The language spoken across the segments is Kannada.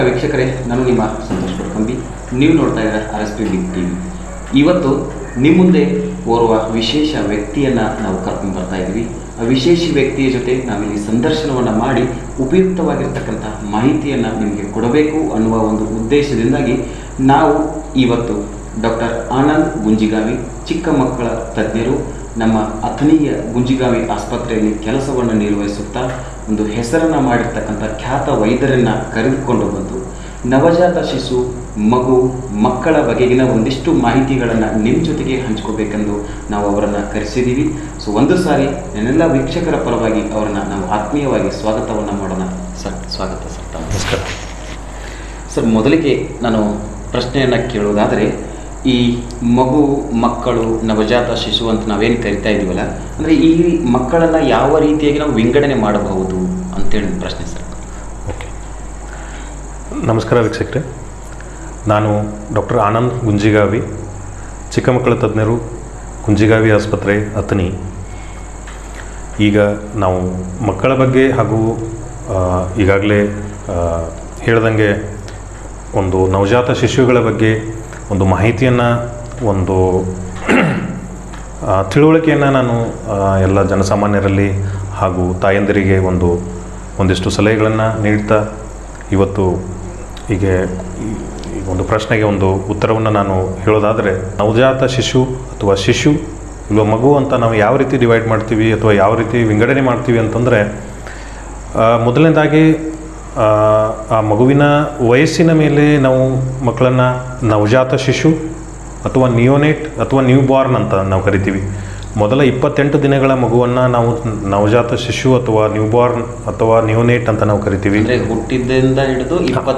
ವೀಕ್ಷಕರೇ, ನಾನು ನಿಮ್ಮ ಸಂತೋಷ್ ಕೊಡ್ಕಂಬಿ. ನೀವು ನೋಡ್ತಾ ಇದ್ದೀರಾ RSP ಬಿಗ್ ಟಿವಿ. ಇವತ್ತು ನಿಮ್ಮ ಮುಂದೆ ಓರ್ವ ವಿಶೇಷ ವ್ಯಕ್ತಿಯನ್ನು ನಾವು ಕರ್ಕೊಂಡು ಬರ್ತಾ ಇದ್ದೀವಿ. ಆ ವಿಶೇಷ ವ್ಯಕ್ತಿಯ ಜೊತೆ ನಾವಿಲ್ಲಿ ಸಂದರ್ಶನವನ್ನು ಮಾಡಿ ಉಪಯುಕ್ತವಾಗಿರ್ತಕ್ಕಂಥ ಮಾಹಿತಿಯನ್ನು ನಿಮಗೆ ಕೊಡಬೇಕು ಅನ್ನುವ ಒಂದು ಉದ್ದೇಶದಿಂದಾಗಿ ನಾವು ಇವತ್ತು ಡಾಕ್ಟರ್ ಆನಂದ್ ಗುಂಜಿಗಾವಿ, ಚಿಕ್ಕ ಮಕ್ಕಳ ತಜ್ಞರು, ನಮ್ಮ ಅಥಣಿಯ ಗುಂಜಿಗಾವಿ ಆಸ್ಪತ್ರೆಯಲ್ಲಿ ಕೆಲಸವನ್ನು ನಿರ್ವಹಿಸುತ್ತಾ ಒಂದು ಹೆಸರನ್ನು ಮಾಡಿರ್ತಕ್ಕಂಥ ಖ್ಯಾತ ವೈದ್ಯರನ್ನು ಕರೆದುಕೊಂಡು ಬಂದು ನವಜಾತ ಶಿಶು, ಮಗು, ಮಕ್ಕಳ ಬಗೆಗಿನ ಒಂದಿಷ್ಟು ಮಾಹಿತಿಗಳನ್ನು ನಿಮ್ಮ ಜೊತೆಗೆ ಹಂಚ್ಕೋಬೇಕೆಂದು ನಾವು ಅವರನ್ನು ಕರೆಸಿದ್ದೀವಿ. ಸೊ ಒಂದು ಸಾರಿ ನನ್ನೆಲ್ಲ ವೀಕ್ಷಕರ ಪರವಾಗಿ ಅವರನ್ನು ನಾವು ಆತ್ಮೀಯವಾಗಿ ಸ್ವಾಗತವನ್ನು ಮಾಡೋಣ. ಸರ್, ಸ್ವಾಗತ ಸರ್. ನಮಸ್ಕಾರ ಸರ್, ಮೊದಲಿಗೆ ನಾನು ಪ್ರಶ್ನೆಯನ್ನು ಕೇಳೋದಾದರೆ, ಈ ಮಗು, ಮಕ್ಕಳು, ನವಜಾತ ಶಿಶು ಅಂತ ನಾವೇನು ಕರಿತಾ ಇದ್ದೀವಲ್ಲ, ಅಂದರೆ ಈ ಮಕ್ಕಳನ್ನು ಯಾವ ರೀತಿಯಾಗಿ ನಾವು ವಿಂಗಡಣೆ ಮಾಡಬಹುದು ಅಂತೇಳಿ ಪ್ರಶ್ನೆ ಸರ್. ಓಕೆ, ನಮಸ್ಕಾರ ವೀಕ್ಷಕರೇ. ನಾನು ಡಾಕ್ಟರ್ ಆನಂದ್ ಗುಂಜಿಗಾವಿ, ಚಿಕ್ಕ ಮಕ್ಕಳ ತಜ್ಞರು, ಗುಂಜಿಗಾವಿ ಆಸ್ಪತ್ರೆ, ಅಥಣಿ. ಈಗ ನಾವು ಮಕ್ಕಳ ಬಗ್ಗೆ ಹಾಗೂ ಈಗಾಗಲೇ ಹೇಳ್ದಂಗೆ ಒಂದು ನವಜಾತ ಶಿಶುಗಳ ಬಗ್ಗೆ ಒಂದು ಮಾಹಿತಿಯನ್ನು, ಒಂದು ತಿಳುವಳಿಕೆಯನ್ನು ನಾನು ಎಲ್ಲ ಜನಸಾಮಾನ್ಯರಲ್ಲಿ ಹಾಗೂ ತಾಯಂದಿರಿಗೆ ಒಂದಿಷ್ಟು ಸಲಹೆಗಳನ್ನು ನೀಡ್ತಾ ಇವತ್ತು ಈಗ ಒಂದು ಪ್ರಶ್ನೆಗೆ ಒಂದು ಉತ್ತರವನ್ನು ನಾನು ಹೇಳೋದಾದರೆ, ನವಜಾತ ಶಿಶು ಅಥವಾ ಶಿಶು ಇಲ್ವ ಮಗು ಅಂತ ನಾವು ಯಾವ ರೀತಿ ಡಿವೈಡ್ ಮಾಡ್ತೀವಿ ಅಥವಾ ಯಾವ ರೀತಿ ವಿಂಗಡಣೆ ಮಾಡ್ತೀವಿ ಅಂತಂದರೆ, ಮೊದಲನೇದಾಗಿ ಆ ಮಗುವಿನ ವಯಸ್ಸಿನ ಮೇಲೆ ನಾವು ಮಕ್ಕಳನ್ನು ನವಜಾತ ಶಿಶು ಅಥವಾ ನಿಯೋನೇಟ್ ಅಥವಾ ನ್ಯೂ ಬಾರ್ನ್ ಅಂತ ನಾವು ಕರಿತೀವಿ. ಮೊದಲ 28 ದಿನಗಳ ಮಗುವನ್ನು ನಾವು ನವಜಾತ ಶಿಶು ಅಥವಾ ನ್ಯೂ ಬಾರ್ನ್ ಅಥವಾ ನಿಯೋನೇಟ್ ಅಂತ ನಾವು ಕರಿತೀವಿ. ಹುಟ್ಟಿನಿಂದ ಹಿಡಿದು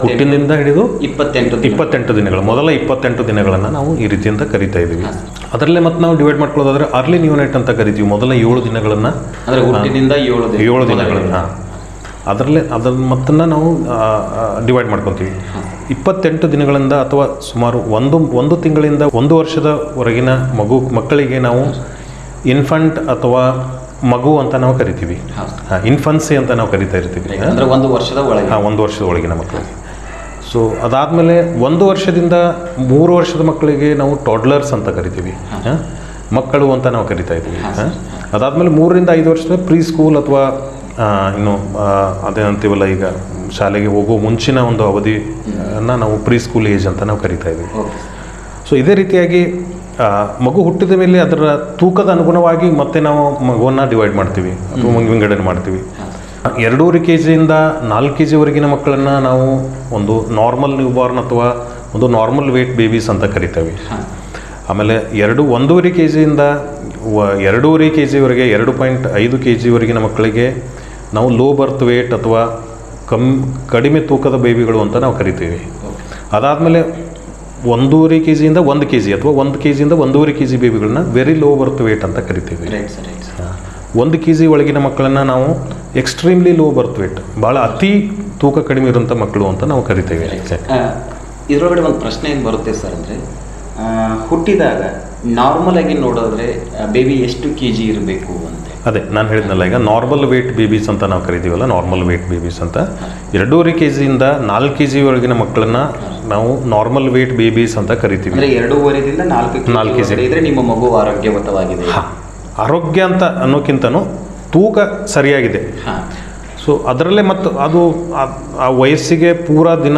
28 ದಿನಗಳು, ಮೊದಲ 28 ದಿನಗಳನ್ನು ನಾವು ಈ ರೀತಿ ಅಂತ ಕರಿತಾ ಇದ್ದೀವಿ. ಅದರಲ್ಲೇ ಮತ್ತೆ ನಾವು ಡಿವೈಡ್ ಮಾಡ್ಕೊಳ್ಳೋದಾದ್ರೆ ಅರ್ಲಿ ನಿಯೋನೇಟ್ ಅಂತ ಕರಿತೀವಿ. ಮೊದಲ 7 ದಿನಗಳನ್ನು, ಅಂದರೆ ಹುಟ್ಟಿನಿಂದ 7 ದಿನಗಳನ್ನು ಅದರ ಮತ್ತನ್ನು ನಾವು ಡಿವೈಡ್ ಮಾಡ್ಕೊತೀವಿ. 28 ದಿನಗಳಿಂದ ಅಥವಾ ಸುಮಾರು ಒಂದು ತಿಂಗಳಿಂದ 1 ವರ್ಷದವರೆಗಿನ ಮಕ್ಕಳಿಗೆ ನಾವು ಇನ್ಫಂಟ್ ಅಥವಾ ಮಗು ಅಂತ ನಾವು ಕರಿತೀವಿ. ಇನ್ಫನ್ಸಿ ಅಂತ ನಾವು ಕರಿತಾ ಇರ್ತೀವಿ. ಅಂದರೆ 1 ವರ್ಷದ ಒಳಗೆ, 1 ವರ್ಷದ ಒಳಗಿನ ಮಕ್ಕಳಿಗೆ. ಸೊ ಅದಾದಮೇಲೆ 1 ವರ್ಷದಿಂದ 3 ವರ್ಷದ ಮಕ್ಕಳಿಗೆ ನಾವು ಟಾಡ್ಲರ್ಸ್ ಅಂತ ಕರಿತೀವಿ, ಮಕ್ಕಳು ಅಂತ ನಾವು ಕರಿತಾ ಇದ್ದೀವಿ. ಅದಾದಮೇಲೆ 3 ರಿಂದ 5 ವರ್ಷದ ಪ್ರೀ ಸ್ಕೂಲ್ ಅಥವಾ ಇನ್ನು ಅದೇನಂತೀವಲ್ಲ, ಈಗ ಶಾಲೆಗೆ ಹೋಗೋ ಮುಂಚಿನ ಒಂದು ಅವಧಿಯನ್ನು ನಾವು ಪ್ರೀ ಸ್ಕೂಲ್ ಏಜ್ ಅಂತ ನಾವು ಕರಿತಾ ಇದ್ದೀವಿ. ಸೊ ಇದೇ ರೀತಿಯಾಗಿ ಮಗು ಹುಟ್ಟಿದ ಮೇಲೆ ಅದರ ತೂಕದ ಅನುಗುಣವಾಗಿ ಮತ್ತೆ ನಾವು ಮಗುವನ್ನು ಡಿವೈಡ್ ಮಾಡ್ತೀವಿ ಅಥವಾ ವಿಂಗಡಣೆ ಮಾಡ್ತೀವಿ. 2.5 kg-ಯಿಂದ 4 kg-ವರೆಗಿನ ಮಕ್ಕಳನ್ನು ನಾವು ಒಂದು ನಾರ್ಮಲ್ ನ್ಯೂ ಬಾರ್ನ್ ಅಥವಾ ಒಂದು ನಾರ್ಮಲ್ ವೇಟ್ ಬೇಬೀಸ್ ಅಂತ ಕರಿತೇವೆ. ಆಮೇಲೆ 1.5 kg-ಯಿಂದ 2.5 kg-ವರೆಗೆ 2.5 kg-ವರೆಗಿನ ಮಕ್ಕಳಿಗೆ ನಾವು ಲೋ ಬರ್ತ್ ವೇಟ್ ಅಥವಾ ಕಡಿಮೆ ತೂಕದ ಬೇಬಿಗಳು ಅಂತ ನಾವು ಕರಿತೀವಿ. ಅದಾದಮೇಲೆ 1.5 kg-ಯಿಂದ 1 kg ಅಥವಾ 1 kg-ಯಿಂದ 1.5 kg ಬೇಬಿಗಳನ್ನ ವೆರಿ ಲೋ ಬರ್ತ್ ವೇಟ್ ಅಂತ ಕರಿತೀವಿ. 1 kg ಒಳಗಿನ ಮಕ್ಕಳನ್ನು ನಾವು ಎಕ್ಸ್ಟ್ರೀಮ್ಲಿ ಲೋ ಬರ್ತ್ ವೇಟ್, ಭಾಳ ಅತಿ ತೂಕ ಕಡಿಮೆ ಇರುವಂಥ ಮಕ್ಕಳು ಅಂತ ನಾವು ಕರಿತೇವೆ. ಇದರೊಳಗಡೆ ಒಂದು ಪ್ರಶ್ನೆ ಏನು ಬರುತ್ತೆ ಸರ್ ಅಂದರೆ, ಹುಟ್ಟಿದಾಗ ನಾರ್ಮಲ್ ಆಗಿ ನೋಡೋದ್ರೆ ಬೇಬಿ ಎಷ್ಟು kg ಇರಬೇಕು ಅಂತ? ಅದೇ ನಾನು ಹೇಳಿದ್ನಲ್ಲ, ಈಗ ನಾರ್ಮಲ್ ವೇಟ್ ಬೇಬೀಸ್ ಅಂತ ನಾವು ಕರಿತೀವಲ್ಲ, ನಾರ್ಮಲ್ ವೇಟ್ ಬೇಬೀಸ್ ಅಂತ 2.5 kg-ಯಿಂದ 4 kg-ವರೆಗಿನ ಮಕ್ಕಳನ್ನ ನಾವು ನಾರ್ಮಲ್ ವೇಟ್ ಬೇಬೀಸ್ ಅಂತ ಕರಿತೀವಿ. ಅಂದರೆ 2.5ರಿಂದ 4 kg ಇದ್ರೆ ನಿಮ್ಮ ಮಗು ಆರೋಗ್ಯವಂತವಾಗಿದೆ. ಆರೋಗ್ಯ ಅಂತ ಅನ್ನೋಕ್ಕಿಂತನೂ ತೂಕ ಸರಿಯಾಗಿದೆ. ಸೊ ಅದರಲ್ಲೇ ಮತ್ತು ಅದು ಆ ವಯಸ್ಸಿಗೆ ಪೂರ ದಿನ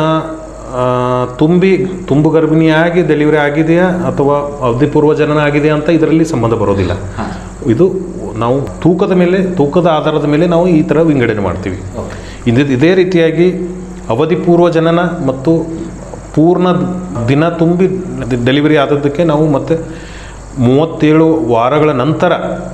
ತುಂಬು ಗರ್ಭಿಣಿಯಾಗಿ ಡೆಲಿವರಿ ಆಗಿದೆಯಾ ಅಥವಾ ಅವಧಿಪೂರ್ವ ಜನನ ಆಗಿದೆಯಾ ಅಂತ ಇದರಲ್ಲಿ ಸಂಬಂಧ ಬರೋದಿಲ್ಲ. ಇದು ನಾವು ತೂಕದ ಆಧಾರದ ಮೇಲೆ ನಾವು ಈ ಥರ ವಿಂಗಡಣೆ ಮಾಡ್ತೀವಿ. ಇದೇ ರೀತಿಯಾಗಿ ಅವಧಿಪೂರ್ವ ಜನನ ಮತ್ತು ಪೂರ್ಣ ದಿನ ತುಂಬಿ ಡೆಲಿವರಿ ಆದದ್ದಕ್ಕೆ ನಾವು ಮತ್ತೆ 37 ವಾರಗಳ ನಂತರ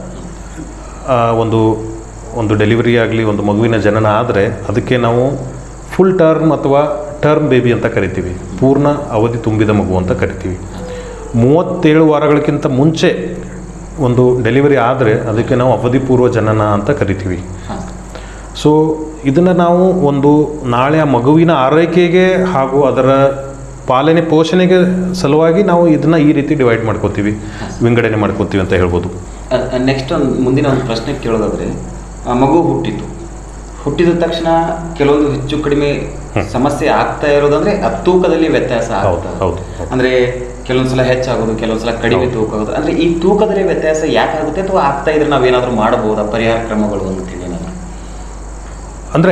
ಒಂದು ಡೆಲಿವರಿ ಆಗಲಿ, ಒಂದು ಮಗುವಿನ ಜನನ ಆದರೆ ಅದಕ್ಕೆ ನಾವು ಫುಲ್ ಟರ್ಮ್ ಅಥವಾ ಟರ್ಮ್ ಬೇಬಿ ಅಂತ ಕರಿತೀವಿ. ಪೂರ್ಣ ಅವಧಿ ತುಂಬಿದ ಮಗು ಅಂತ ಕರಿತೀವಿ. 37 ವಾರಗಳಕ್ಕಿಂತ ಮುಂಚೆ ಒಂದು ಡೆಲಿವರಿ ಆದರೆ ಅದಕ್ಕೆ ನಾವು ಅವಧಿಪೂರ್ವ ಜನನ ಅಂತ ಕರಿತೀವಿ. ಸೊ ಇದನ್ನು ನಾವು ನಾಳೆ ಆ ಮಗುವಿನ ಆರೈಕೆಗೆ ಹಾಗೂ ಅದರ ಪಾಲನೆ ಪೋಷಣೆಗೆ ಸಲುವಾಗಿ ನಾವು ಇದನ್ನು ಈ ರೀತಿ ಡಿವೈಡ್ ಮಾಡ್ಕೋತೀವಿ, ವಿಂಗಡಣೆ ಮಾಡ್ಕೋತೀವಿ ಅಂತ ಹೇಳ್ಬೋದು. ನೆಕ್ಸ್ಟ್ ಮುಂದಿನ ಒಂದು ಪ್ರಶ್ನೆ ಕೇಳೋದಾದರೆ, ಮಗು ಹುಟ್ಟಿತು, ಹುಟ್ಟಿದ ತಕ್ಷಣ ಕೆಲವೊಂದು ಹೆಚ್ಚು ಕಡಿಮೆ ಸಮಸ್ಯೆ ಆಗ್ತಾ ಇರೋದಂದ್ರೆ ತೂಕದಲ್ಲಿ ವ್ಯತ್ಯಾಸ ಆಗ್ತದೆ. ಅಂದ್ರೆ ಕೆಲವೊಂದ್ಸಲ ಹೆಚ್ಚಾಗೋದು, ಕೆಲವೊಂದ್ಸಲ ಕಡಿಮೆ ತೂಕ ಆಗೋದು. ಅಂದ್ರೆ ಈ ತೂಕದಲ್ಲಿ ವ್ಯತ್ಯಾಸ ಯಾಕಾಗುತ್ತೆ ಅಥವಾ ಆಗ್ತಾ ಇದ್ರೆ ನಾವೇನಾದ್ರೂ ಮಾಡಬಹುದಾ ಪರಿಹಾರ ಕ್ರಮಗಳು ಅಂತೇಳಿ ನಾನು ಅಂದರೆ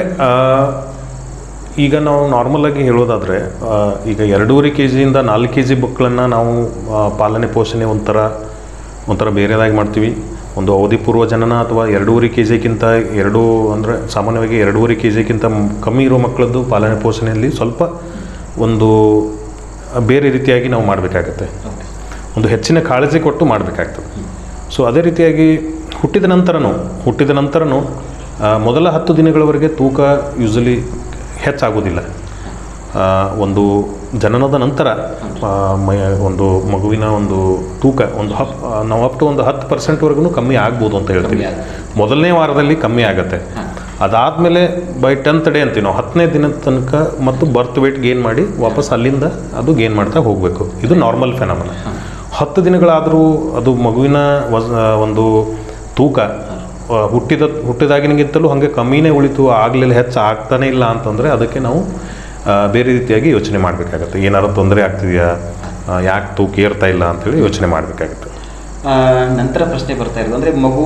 ಈಗ ನಾವು ನಾರ್ಮಲಾಗಿ ಹೇಳೋದಾದರೆ ಈಗ 2.5 kg 4 kg ಮಕ್ಕಳನ್ನು ನಾವು ಪಾಲನೆ ಪೋಷಣೆ ಒಂಥರ ಬೇರೆದಾಗಿ ಮಾಡ್ತೀವಿ. ಒಂದು ಅವಧಿ ಪೂರ್ವ ಜನನ ಅಥವಾ 2.5 kg ಅಂದರೆ ಸಾಮಾನ್ಯವಾಗಿ 2.5 kg ಕಮ್ಮಿ ಇರೋ ಮಕ್ಕಳದ್ದು ಪಾಲನೆ ಪೋಷಣೆಯಲ್ಲಿ ಸ್ವಲ್ಪ ಒಂದು ಬೇರೆ ರೀತಿಯಾಗಿ ನಾವು ಮಾಡಬೇಕಾಗತ್ತೆ, ಒಂದು ಹೆಚ್ಚಿನ ಕಾಳಜಿ ಕೊಟ್ಟು ಮಾಡಬೇಕಾಗ್ತದೆ. ಸೊ ಅದೇ ರೀತಿಯಾಗಿ ಹುಟ್ಟಿದ ನಂತರನೂ ಮೊದಲ 10 ದಿನಗಳವರೆಗೆ ತೂಕ ಯೂಸಲಿ ಹೆಚ್ಚಾಗೋದಿಲ್ಲ. ಒಂದು ಜನನದ ನಂತರ ಒಂದು ಮಗುವಿನ ಒಂದು ತೂಕ ನಾವು ಅಪ್ ಟು ಒಂದು 10% ಕಮ್ಮಿ ಆಗ್ಬೋದು ಅಂತ ಹೇಳ್ತೀವಿ. ಮೊದಲನೇ ವಾರದಲ್ಲಿ ಕಮ್ಮಿ ಆಗುತ್ತೆ. ಅದಾದಮೇಲೆ ಬೈ 10th ಡೇ ಅಂತೀವಿ ನಾವು, 10ನೇ ದಿನದ ತನಕ ಮತ್ತು ಬರ್ತ್ ವೇಟ್ ಗೇನ್ ಮಾಡಿ ವಾಪಸ್ ಅಲ್ಲಿಂದ ಅದು ಗೇನ್ ಮಾಡ್ತಾ ಹೋಗಬೇಕು. ಇದು ನಾರ್ಮಲ್ ಫೆನಾಮಿನ. 10 ದಿನಗಳಾದರೂ ಅದು ಮಗುವಿನ ಒಂದು ತೂಕ ಹುಟ್ಟಿದಾಗಿನಗಿಂತಲೂ ಹಾಗೆ ಕಮ್ಮಿನೇ ಉಳಿತು, ಆಗಲಿಲ್ಲ, ಹೆಚ್ಚು ಆಗ್ತಾನೆ ಇಲ್ಲ ಅಂತಂದರೆ ಅದಕ್ಕೆ ನಾವು ಬೇರೆ ರೀತಿಯಾಗಿ ಯೋಚನೆ ಮಾಡಬೇಕಾಗತ್ತೆ. ಏನಾದ್ರು ತೊಂದರೆ ಆಗ್ತಿದೆಯಾ, ಯಾಕೆ ತೂಕ ಏರ್ತಾ ಇಲ್ಲ ಅಂತೇಳಿ ಯೋಚನೆ ಮಾಡಬೇಕಾಗತ್ತೆ. ನಂತರ ಪ್ರಶ್ನೆ ಬರ್ತಾ ಇರೋದು ಅಂದರೆ ಮಗು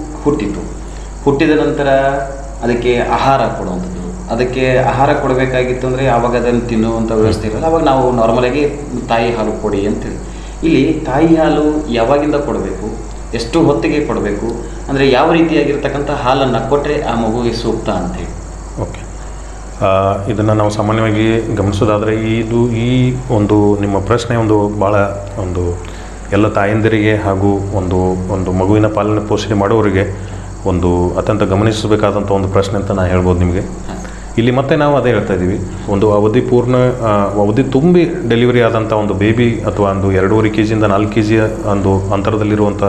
ಹುಟ್ಟಿದ ನಂತರ ಅದಕ್ಕೆ ಆಹಾರ ಕೊಡುವಂಥದ್ದು, ಅದಕ್ಕೆ ಆಹಾರ ಕೊಡಬೇಕಾಗಿತ್ತು ಅಂದರೆ ಆವಾಗ ಅದನ್ನು ತಿನ್ನುವಂಥ ವ್ಯವಸ್ಥೆ ಇರೋಲ್ಲ. ಆವಾಗ ನಾವು ನಾರ್ಮಲಾಗಿ ತಾಯಿ ಹಾಲು ಕೊಡಿ ಅಂತೇಳಿ. ಇಲ್ಲಿ ತಾಯಿ ಹಾಲು ಯಾವಾಗಿಂದ ಕೊಡಬೇಕು, ಎಷ್ಟು ಹೊತ್ತಿಗೆ ಕೊಡಬೇಕು, ಅಂದರೆ ಯಾವ ರೀತಿಯಾಗಿರ್ತಕ್ಕಂಥ ಹಾಲನ್ನು ಕೊಟ್ಟರೆ ಆ ಮಗುವಿಗೆ ಸೂಕ್ತ ಅಂತೇಳಿ? ಓಕೆ, ಇದನ್ನು ನಾವು ಸಾಮಾನ್ಯವಾಗಿ ಗಮನಿಸೋದಾದರೆ ಈ ಒಂದು ನಿಮ್ಮ ಪ್ರಶ್ನೆ ಭಾಳ ಎಲ್ಲ ತಾಯಂದಿರಿಗೆ ಹಾಗೂ ಒಂದು ಮಗುವಿನ ಪಾಲನೆ ಪೋಷಣೆ ಮಾಡೋರಿಗೆ ಅತ್ಯಂತ ಗಮನಿಸಬೇಕಾದಂಥ ಒಂದು ಪ್ರಶ್ನೆ ಅಂತ ನಾನು ಹೇಳ್ಬೋದು ನಿಮಗೆ. ಇಲ್ಲಿ ಮತ್ತೆ ನಾವು ಅದೇ ಹೇಳ್ತಾ ಇದ್ದೀವಿ, ಒಂದು ಅವಧಿ ತುಂಬಿ ಡೆಲಿವರಿ ಆದಂಥ ಒಂದು ಬೇಬಿ ಅಥವಾ 2.5 kg 4 kg ಅಂತರದಲ್ಲಿರುವಂಥ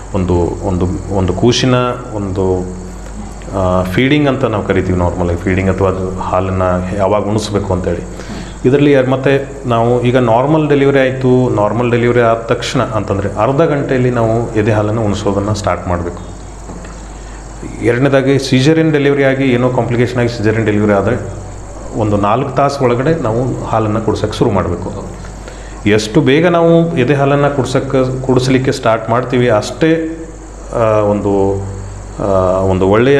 ಒಂದು ಕೂಸಿನ ಫೀಡಿಂಗ್ ಅಂತ ನಾವು ಕರಿತೀವಿ. ನಾರ್ಮಲಾಗಿ ಫೀಡಿಂಗ್ ಅಥವಾ ಅದು ಹಾಲನ್ನು ಯಾವಾಗ ಉಣಿಸ್ಬೇಕು ಅಂತೇಳಿ. ಇದರಲ್ಲಿ ಮತ್ತೆ ನಾವು ಈಗ ನಾರ್ಮಲ್ ಡೆಲಿವರಿ ಆದ ತಕ್ಷಣ ಅಂತಂದರೆ ಅರ್ಧ ಗಂಟೆಯಲ್ಲಿ ನಾವು ಎದೆ ಹಾಲನ್ನು ಉಣಿಸೋದನ್ನು ಸ್ಟಾರ್ಟ್ ಮಾಡಬೇಕು. ಎರಡನೇದಾಗಿ ಸಿಜರಿಯನ್ ಡೆಲಿವರಿ ಆಗಿ ಏನೋ ಕಾಂಪ್ಲಿಕೇಶನ್ ಆಗಿ ಸಿಜರಿಯನ್ ಡೆಲಿವರಿ ಆದರೆ 4 ತಾಸು ಒಳಗಡೆ ನಾವು ಹಾಲನ್ನು ಕುಡಿಸೋಕ್ಕೆ ಶುರು ಮಾಡಬೇಕು. ಎಷ್ಟು ಬೇಗ ನಾವು ಎದೆ ಹಾಲನ್ನು ಕುಡಿಸಲಿಕ್ಕೆ ಸ್ಟಾರ್ಟ್ ಮಾಡ್ತೀವಿ ಅಷ್ಟೇ ಒಂದು ಒಳ್ಳೆಯ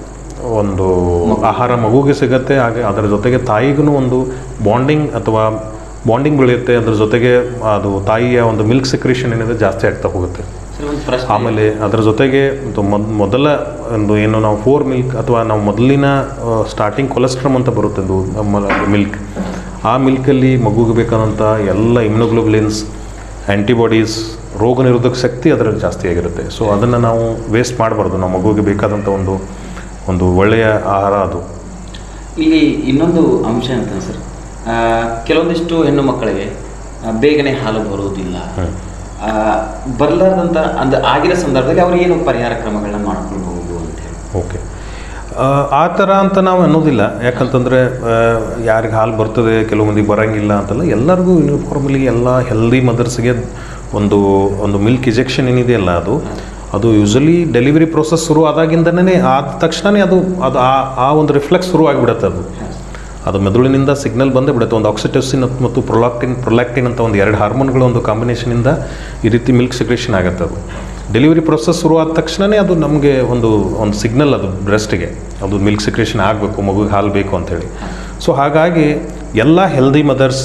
ಆಹಾರ ಮಗುಗೆ ಸಿಗುತ್ತೆ. ಹಾಗೆ ಅದರ ಜೊತೆಗೆ ತಾಯಿಗೂ ಒಂದು ಬಾಂಡಿಂಗ್ ಬೆಳೆಯುತ್ತೆ. ಅದರ ಜೊತೆಗೆ ಅದು ತಾಯಿಯ ಒಂದು ಮಿಲ್ಕ್ ಸೆಕ್ರೇಷನ್ ಏನಿದೆ ಜಾಸ್ತಿ ಆಗ್ತಾ ಹೋಗುತ್ತೆ. ಆಮೇಲೆ ಅದರ ಜೊತೆಗೆ ಮೊದಲ ಏನು ನಾವು 4 ಮಿಲ್ಕ್ ಅಥವಾ ನಾವು ಮೊದಲಿನ ಸ್ಟಾರ್ಟಿಂಗ್ ಕೊಲೆಸ್ಟ್ರಾಮ್ ಅಂತ ಬರುತ್ತೆ ಮಿಲ್ಕ್, ಆ ಮಿಲ್ಕಲ್ಲಿ ಮಗುಗೆ ಬೇಕಾದಂಥ ಎಲ್ಲ ಇಮ್ಯುನೋಗ್ಲೋಬುಲಿನ್ಸ್, ಆ್ಯಂಟಿಬಾಡೀಸ್, ರೋಗ ನಿರೋಧಕ ಶಕ್ತಿ ಅದರಲ್ಲಿ ಜಾಸ್ತಿ ಆಗಿರುತ್ತೆ. ಸೊ ಅದನ್ನು ನಾವು ವೇಸ್ಟ್ ಮಾಡಬಾರ್ದು. ನಾವು ಮಗುವಿಗೆ ಬೇಕಾದಂಥ ಒಂದು ಒಳ್ಳೆಯ ಆಹಾರ ಅದು. ಇಲ್ಲಿ ಇನ್ನೊಂದು ಅಂಶ ಅಂತ ಸರ್, ಕೆಲವೊಂದಿಷ್ಟು ಹೆಣ್ಣು ಮಕ್ಕಳಿಗೆ ಬೇಗನೆ ಹಾಲು ಬರುವುದಿಲ್ಲ. ಬರಲಾರ್ದಂಥ ಆಗಿರೋ ಸಂದರ್ಭದಲ್ಲಿ ಅವ್ರು ಏನು ಪರಿಹಾರ ಕ್ರಮಗಳನ್ನ ಮಾಡ್ಕೊಳ್ಬಹುದು ಅಂತ ಹೇಳಿ? ಓಕೆ, ಆ ಥರ ಅಂತ ನಾವು ಅನ್ನೋದಿಲ್ಲ. ಯಾಕಂತಂದರೆ ಯಾರಿಗೆ ಹಾಲು ಬರ್ತದೆ, ಕೆಲವು ಮಂದಿಗೆ ಬರೋಂಗಿಲ್ಲ ಅಂತಲ್ಲ. ಎಲ್ಲರಿಗೂ ಯೂನಿಫಾರ್ಮಲಿ ಎಲ್ಲ ಹೆಲ್ದಿ ಮದರ್ಸ್ಗೆ ಒಂದು ಮಿಲ್ಕ್ ಇಂಜೆಕ್ಷನ್ ಏನಿದೆಯಲ್ಲ ಅದು ಯೂಶಲಿ ಡೆಲಿವರಿ ಪ್ರೋಸೆಸ್ ಶುರು ಆದಾಗಿಂದನೇ ಆದ ತಕ್ಷಣವೇ ಅದು ಆ ಒಂದು ರಿಫ್ಲೆಕ್ಸ್ ಶುರು ಆಗಿಬಿಡುತ್ತೆ. ಅದು ಮೆದುಳಿನಿಂದ ಸಿಗ್ನಲ್ ಬಂದೇ ಬಿಡುತ್ತೆ. ಒಂದು ಆಕ್ಸಿಟೋಸಿನ್ ಮತ್ತು ಪ್ರೊಲ್ಯಾಕ್ಟಿನ್ ಅಂತ 2 ಹಾರ್ಮೋನ್ಗಳ ಒಂದು ಕಾಂಬಿನೇಷನಿಂದ ಈ ರೀತಿ ಮಿಲ್ಕ್ ಸೆಕ್ರೇಷನ್ ಆಗುತ್ತೆ. ಅದು ಡೆಲಿವರಿ ಪ್ರೊಸೆಸ್ ಶುರು ಆದ ತಕ್ಷಣವೇ ಅದು ನಮಗೆ ಒಂದು ಸಿಗ್ನಲ್, ಅದು ಬ್ರೆಸ್ಟ್ಗೆ ಅದು ಮಿಲ್ಕ್ ಸೆಕ್ರೇಷನ್ ಆಗಬೇಕು, ಮಗುಗೆ ಹಾಲು ಬೇಕು ಅಂಥೇಳಿ. ಸೊ ಹಾಗಾಗಿ ಎಲ್ಲ ಹೆಲ್ದಿ ಮದರ್ಸ್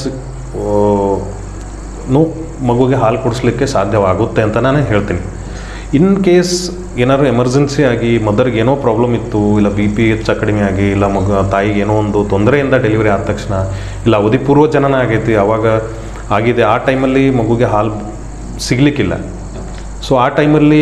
ಮಗುಗೆ ಹಾಲು ಕುಡಿಸ್ಲಿಕ್ಕೆ ಸಾಧ್ಯವಾಗುತ್ತೆ ಅಂತ ನಾನು ಹೇಳ್ತೀನಿ. ಇನ್ ಕೇಸ್ ಏನಾದ್ರು ಎಮರ್ಜೆನ್ಸಿ ಆಗಿ ಮದರ್ಗೆ ಏನೋ ಪ್ರಾಬ್ಲಮ್ ಇತ್ತು, ಇಲ್ಲ BP ಕಡಿಮೆ ಆಗಿ, ಇಲ್ಲ ತಾಯಿಗೆ ಏನೋ ಒಂದು ತೊಂದರೆಯಿಂದ ಡೆಲಿವರಿ ಆದ ತಕ್ಷಣ, ಇಲ್ಲ ಅವಧಿ ಪೂರ್ವ ಜನನ ಆಗೈತಿ, ಆವಾಗ ಆಗಿದೆ, ಆ ಟೈಮಲ್ಲಿ ಮಗುಗೆ ಹಾಲು ಸಿಗಲಿಕ್ಕಿಲ್ಲ. ಸೊ ಆ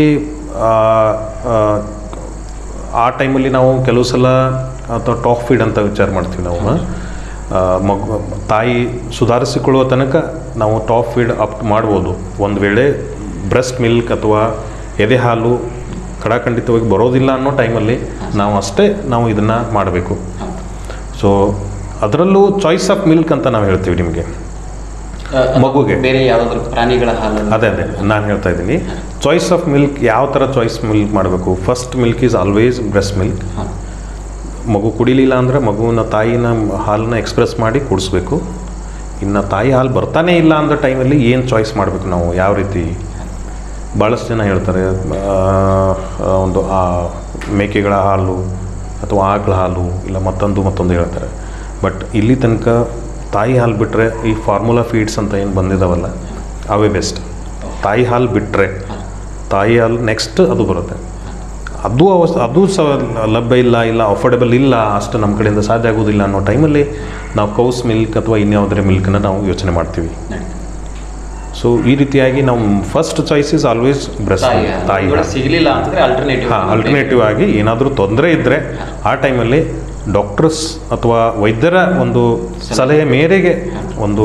ಟೈಮಲ್ಲಿ ನಾವು ಕೆಲವು ಸಲ ಅಥವಾ ಟಾಪ್ ಫೀಡ್ ಅಂತ ವಿಚಾರ ಮಾಡ್ತೀವಿ ನಾವು. ತಾಯಿ ಸುಧಾರಿಸಿಕೊಳ್ಳುವ ತನಕ ನಾವು ಟಾಪ್ ಫೀಡ್ ಅಪ್ ಮಾಡ್ಬೋದು. ಒಂದು ವೇಳೆ ಬ್ರೆಸ್ಟ್ ಮಿಲ್ಕ್ ಅಥವಾ ಎದೆ ಹಾಲು ಖಡಾಖಂಡಿತವಾಗಿ ಬರೋದಿಲ್ಲ ಅನ್ನೋ ಟೈಮಲ್ಲಿ ನಾವು ಇದನ್ನು ಮಾಡಬೇಕು. ಸೊ ಅದರಲ್ಲೂ ಚಾಯ್ಸ್ ಆಫ್ ಮಿಲ್ಕ್ ಅಂತ ನಾವು ಹೇಳ್ತೀವಿ ನಿಮಗೆ. ಮಗುಗೆ ಬೇರೆ ಯಾವುದಾದ್ರೂ ಪ್ರಾಣಿಗಳ ಹಾಲು, ಅದೇ ನಾನು ಹೇಳ್ತಾ ಇದ್ದೀನಿ. ಚಾಯ್ಸ್ ಆಫ್ ಮಿಲ್ಕ್ ಯಾವ ಥರ ಚಾಯ್ಸ್ ಮಿಲ್ಕ್ ಮಾಡಬೇಕು? First milk is always breast milk. ಮಗು ಕುಡಿಲಿಲ್ಲ ಅಂದರೆ ಮಗುವಿನ ತಾಯಿನ ಹಾಲನ್ನ ಎಕ್ಸ್ಪ್ರೆಸ್ ಮಾಡಿ ಕುಡಿಸ್ಬೇಕು. ಇನ್ನು ತಾಯಿ ಹಾಲು ಬರ್ತಾನೇ ಇಲ್ಲ ಅಂದ ಟೈಮಲ್ಲಿ ಏನು ಚಾಯ್ಸ್ ಮಾಡಬೇಕು ನಾವು, ಯಾವ ರೀತಿ. ಭಾಳಷ್ಟು ಜನ ಹೇಳ್ತಾರೆ ಒಂದು ಮೇಕೆಗಳ ಹಾಲು ಅಥವಾ ಆಕಳ ಹಾಲು ಇಲ್ಲ ಮತ್ತೊಂದು ಹೇಳ್ತಾರೆ. ಬಟ್ ಇಲ್ಲಿ ತನಕ ತಾಯಿ ಹಾಲು ಬಿಟ್ಟರೆ ಈ ಫಾರ್ಮುಲಾ ಫೀಡ್ಸ್ ಅಂತ ಏನು ಬಂದಿದ್ದಾವಲ್ಲ ಅವೇ ಬೆಸ್ಟ್. ತಾಯಿ ಹಾಲು ಬಿಟ್ಟರೆ ತಾಯಿ ಹಾಲು ನೆಕ್ಸ್ಟ್ ಅದು ಬರುತ್ತೆ. ಅದು ಲಭ್ಯ ಇಲ್ಲ ಅಫೋರ್ಡೆಬಲ್ ಇಲ್ಲ, ಅಷ್ಟು ನಮ್ಮ ಕಡೆಯಿಂದ ಸಾಧ್ಯ ಆಗೋದಿಲ್ಲ ಅನ್ನೋ ಟೈಮಲ್ಲಿ ನಾವು ಕೌಸ್ ಮಿಲ್ಕ್ ಅಥವಾ ಇನ್ಯಾವುದರ ಮಿಲ್ಕನ್ನು ನಾವು ಯೋಚನೆ ಮಾಡ್ತೀವಿ. ಸೊ ಈ ರೀತಿಯಾಗಿ ನಾವು first choice is always breast. ತಾಯಿ ಸಿಗಲಿಲ್ಲ ಅಂತಂದರೆ ಆಲ್ಟರ್ನೇಟಿವ್ ಆಗಿ ಏನಾದರೂ ತೊಂದರೆ ಇದ್ದರೆ ಆ ಟೈಮಲ್ಲಿ ಡಾಕ್ಟರ್ಸ್ ಅಥವಾ ವೈದ್ಯರ ಒಂದು ಸಲಹೆ ಮೇರೆಗೆ ಒಂದು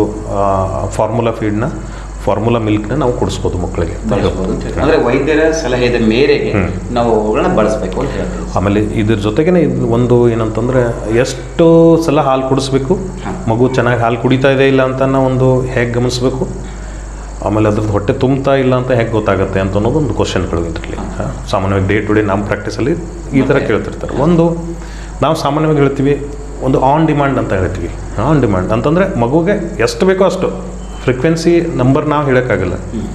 ಫಾರ್ಮುಲಾ ಮಿಲ್ಕ್ನ ನಾವು ಕೊಡಿಸ್ಬೋದು ಮಕ್ಕಳಿಗೆ. ಅಂದರೆ ವೈದ್ಯರ ಸಲಹೆಯ ಮೇರೆಗೆ ನಾವು ಅವುಗಳನ್ನ ಬಳಸಬೇಕು ಅಂತ ಹೇಳ್ತೀವಿ. ಆಮೇಲೆ ಇದ್ರ ಜೊತೆಗೇ ಒಂದು ಏನಂತಂದರೆ ಎಷ್ಟು ಸಲ ಹಾಲು ಕುಡಿಸ್ಬೇಕು, ಮಗು ಚೆನ್ನಾಗಿ ಹಾಲು ಕುಡಿತಾ ಇದೆ ಇಲ್ಲ ಅಂತ ಒಂದು ಹೇಗೆ ಗಮನಿಸಬೇಕು, ಆಮೇಲೆ ಅದ್ರದ್ದು ಹೊಟ್ಟೆ ತುಂಬ್ತಾ ಇಲ್ಲ ಅಂತ ಹೇಗೆ ಗೊತ್ತಾಗುತ್ತೆ ಅಂತ ಅನ್ನೋದು ಒಂದು ಕ್ವಶನ್ಗಳು ಇದರಲ್ಲಿ. ಸಾಮಾನ್ಯವಾಗಿ ಡೇ ಟು ಡೇ ನಮ್ಮ ಪ್ರಾಕ್ಟೀಸಲ್ಲಿ ಈ ಥರ ಕೇಳ್ತಿರ್ತಾರೆ. ಒಂದು ನಾವು ಸಾಮಾನ್ಯವಾಗಿ ಹೇಳ್ತೀವಿ ಒಂದು ಆನ್ ಡಿಮ್ಯಾಂಡ್ ಅಂತ ಹೇಳ್ತೀವಿ. ಆನ್ ಡಿಮ್ಯಾಂಡ್ ಅಂತಂದರೆ ಮಗುಗೆ ಎಷ್ಟು ಬೇಕೋ ಅಷ್ಟು ಫ್ರೀಕ್ವೆನ್ಸಿ ನಂಬರ್ ನಾವು ಹೇಳೋಕ್ಕಾಗಲ್ಲ.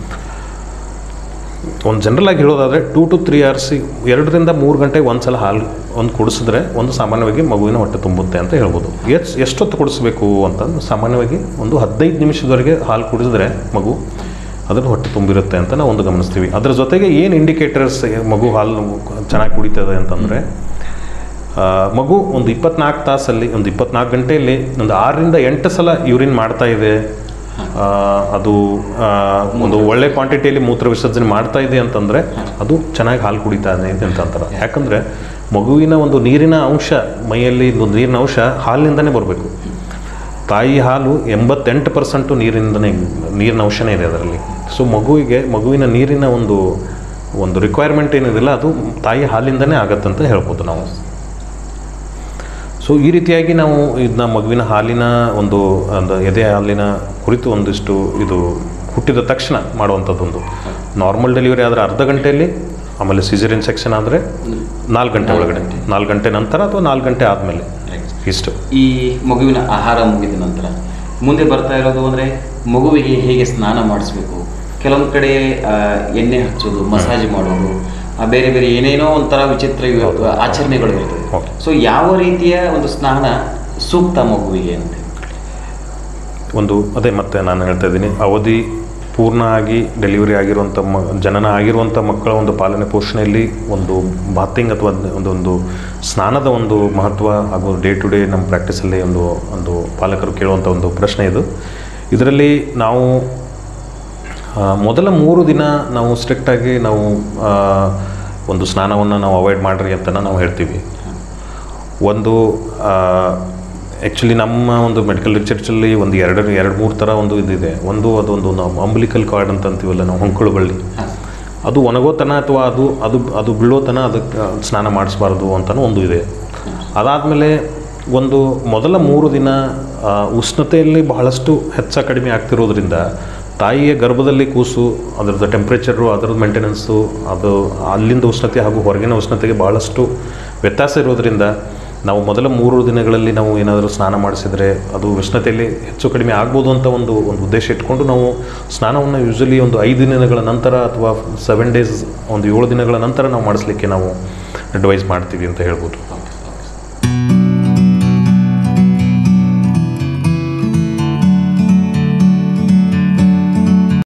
ಒಂದು ಜನರಲಾಗಿ ಹೇಳೋದಾದರೆ 2 to 3 hours 2 ರಿಂದ 3 ಗಂಟೆಗೆ ಒಂದು ಸಲ ಹಾಲು ಒಂದು ಕುಡಿಸಿದ್ರೆ ಒಂದು ಸಾಮಾನ್ಯವಾಗಿ ಮಗುವಿನ ಹೊಟ್ಟೆ ತುಂಬುತ್ತೆ ಅಂತ ಹೇಳ್ಬೋದು. ಎಷ್ಟೊತ್ತು ಕುಡಿಸ್ಬೇಕು ಅಂತಂದು ಸಾಮಾನ್ಯವಾಗಿ ಒಂದು 15 ನಿಮಿಷದವರೆಗೆ ಹಾಲು ಕುಡಿಸಿದ್ರೆ ಮಗು ಅದ್ರ ಹೊಟ್ಟೆ ತುಂಬಿರುತ್ತೆ ಅಂತ ನಾವು ಒಂದು ಗಮನಿಸ್ತೀವಿ. ಅದರ ಜೊತೆಗೆ ಏನು ಇಂಡಿಕೇಟರ್ಸ್ ಮಗು ಹಾಲು ಚೆನ್ನಾಗಿ ಕುಡಿತದೆ ಅಂತಂದರೆ ಮಗು ಒಂದು 24 ತಾಸಲ್ಲಿ ಒಂದು 24 ಗಂಟೆಯಲ್ಲಿ ಒಂದು 6 ರಿಂದ 8 ಸಲ ಯೂರಿನ್ ಮಾಡ್ತಾ ಇದೆ, ಅದು ಒಂದು ಒಳ್ಳೆ ಕ್ವಾಂಟಿಟಿಯಲ್ಲಿ ಮೂತ್ರ ವಿಸರ್ಜನೆ ಮಾಡ್ತಾ ಇದೆ ಅಂತಂದರೆ ಅದು ಚೆನ್ನಾಗಿ ಹಾಲು ಕುಡಿತಾ ಇದೆ ಅಂತಂತಾರೆ. ಯಾಕಂದರೆ ಮಗುವಿನ ಒಂದು ನೀರಿನ ಅಂಶ, ಮೈಯಲ್ಲಿ ಒಂದು ನೀರಿನ ಅಂಶ ಹಾಲಿನಿಂದನೇ ಬರಬೇಕು. ತಾಯಿ ಹಾಲು 88% ನೀರಿನ ಅಂಶನೇ ಇದೆ ಅದರಲ್ಲಿ. ಸೊ ಮಗುವಿನ ನೀರಿನ ಒಂದು ರಿಕ್ವೈರ್ಮೆಂಟ್ ಏನಿದಿಲ್ಲ ಅದು ತಾಯಿ ಹಾಲಿಂದನೇ ಆಗತ್ತಂತ ಹೇಳ್ಬೋದು ನಾವು. ಸೊ ಈ ರೀತಿಯಾಗಿ ನಾವು ಇದನ್ನ ಮಗುವಿನ ಹಾಲಿನ ಒಂದು ಎದೆ ಹಾಲಿನ ಕುರಿತು ಒಂದಿಷ್ಟು ಇದು ಹುಟ್ಟಿದ ತಕ್ಷಣ ಮಾಡುವಂಥದ್ದೊಂದು. ನಾರ್ಮಲ್ ಡೆಲಿವರಿ ಆದರೆ ಅರ್ಧ ಗಂಟೆಯಲ್ಲಿ, ಆಮೇಲೆ ಸಿಸೇರಿಯನ್ ಸೆಕ್ಷನ್ ಆದರೆ 4 ಗಂಟೆ ಒಳಗಡೆ, 4 ಗಂಟೆ ನಂತರ ಅಥವಾ 4 ಗಂಟೆ ಆದಮೇಲೆ ಇಷ್ಟು. ಈ ಮಗುವಿನ ಆಹಾರ ಮುಗಿದ ನಂತರ ಮುಂದೆ ಬರ್ತಾ ಇರೋದು ಅಂದರೆ ಮಗುವಿಗೆ ಹೇಗೆ ಸ್ನಾನ ಮಾಡಿಸ್ಬೇಕು. ಕೆಲವೊಂದು ಕಡೆ ಎಣ್ಣೆ ಹಚ್ಚೋದು, ಮಸಾಜ್ ಮಾಡೋದು, ಬೇರೆ ಬೇರೆ ಏನೇನೋ ಒಂಥರ ವಿಚಿತ್ರ ಆಚರಣೆಗಳು ಇರ್ತದೆ. ಸೊ ಯಾವ ರೀತಿಯ ಒಂದು ಸ್ನಾನ ಸೂಕ್ತ ಮಗುವಿಗೆ ಅಂತ ಅದೇ ಮತ್ತೆ ನಾನು ಹೇಳ್ತಾ ಇದ್ದೀನಿ, ಅವಧಿ ಪೂರ್ಣ ಆಗಿ ಡೆಲಿವರಿ ಆಗಿರುವಂಥ ಜನನ ಆಗಿರುವಂಥ ಮಕ್ಕಳ ಒಂದು ಪಾಲನೆ ಪೋಷಣೆಯಲ್ಲಿ ಒಂದು ಬಾತಿಂಗ್ ಅಥವಾ ಒಂದು ಸ್ನಾನದ ಒಂದು ಮಹತ್ವ ಹಾಗೂ ಡೇ ಟು ಡೇ ನಮ್ಮ ಪ್ರಾಕ್ಟೀಸಲ್ಲಿ ಒಂದು ಪಾಲಕರು ಕೇಳುವಂಥ ಒಂದು ಪ್ರಶ್ನೆ ಇದು. ಇದರಲ್ಲಿ ನಾವು ಮೊದಲ 3 ದಿನ ನಾವು ಸ್ಟ್ರಿಕ್ಟಾಗಿ ನಾವು ಒಂದು ಸ್ನಾನವನ್ನು ನಾವು ಅವಾಯ್ಡ್ ಮಾಡಿರಿ ಅಂತ ನಾವು ಹೇಳ್ತೀವಿ. ಆ್ಯಕ್ಚುಲಿ ನಮ್ಮ ಒಂದು ಮೆಡಿಕಲ್ ರಿಸರ್ಚಲ್ಲಿ ಒಂದು 2-3 ಥರ ಒಂದು ಇದಿದೆ. ಅದೊಂದು ನಾವು ಅಂಬ್ಲಿಕಲ್ ಕಾರ್ಡ್ ಅಂತ ಅಂತೀವಲ್ಲ ನಾವು, ಹೊಂಕಳು ಬಳ್ಳಿ, ಅದು ಒಣಗೋತನ ಅಥವಾ ಅದು ಬೀಳೋತನ ಅದಕ್ಕೆ ಸ್ನಾನ ಮಾಡಿಸ್ಬಾರ್ದು ಅಂತಲೂ ಒಂದು ಇದೆ. ಅದಾದಮೇಲೆ ಮೊದಲ 3 ದಿನ ಉಷ್ಣತೆಯಲ್ಲಿ ಬಹಳಷ್ಟು ಕಡಿಮೆ ಆಗ್ತಿರೋದ್ರಿಂದ ತಾಯಿಯ ಗರ್ಭದಲ್ಲಿ ಕೂಸು ಅದರದ್ದು ಟೆಂಪ್ರೇಚರು, ಅದರದ್ದು ಮೇಂಟೆನೆನ್ಸು, ಅದು ಅಲ್ಲಿಂದ ಉಷ್ಣತೆ ಹಾಗೂ ಹೊರಗಿನ ಉಷ್ಣತೆಗೆ ಭಾಳಷ್ಟು ವ್ಯತ್ಯಾಸ ಇರೋದರಿಂದ ನಾವು ಮೊದಲ 3 ದಿನಗಳಲ್ಲಿ ನಾವು ಏನಾದರೂ ಸ್ನಾನ ಮಾಡಿಸಿದರೆ ಅದು ಉಷ್ಣತೆಯಲ್ಲಿ ಹೆಚ್ಚು ಕಡಿಮೆ ಆಗ್ಬೋದು ಅಂತ ಒಂದು ಉದ್ದೇಶ ಇಟ್ಕೊಂಡು ನಾವು ಸ್ನಾನವನ್ನು ಯೂಶ್ವಲಿ ಒಂದು 5 ದಿನಗಳ ನಂತರ ಅಥವಾ 7 days, ಒಂದು 7 ದಿನಗಳ ನಂತರ ನಾವು ಮಾಡಿಸ್ಲಿಕ್ಕೆ ನಾವು ಅಡ್ವೈಸ್ ಮಾಡ್ತೀವಿ ಅಂತ ಹೇಳ್ಬೋದು.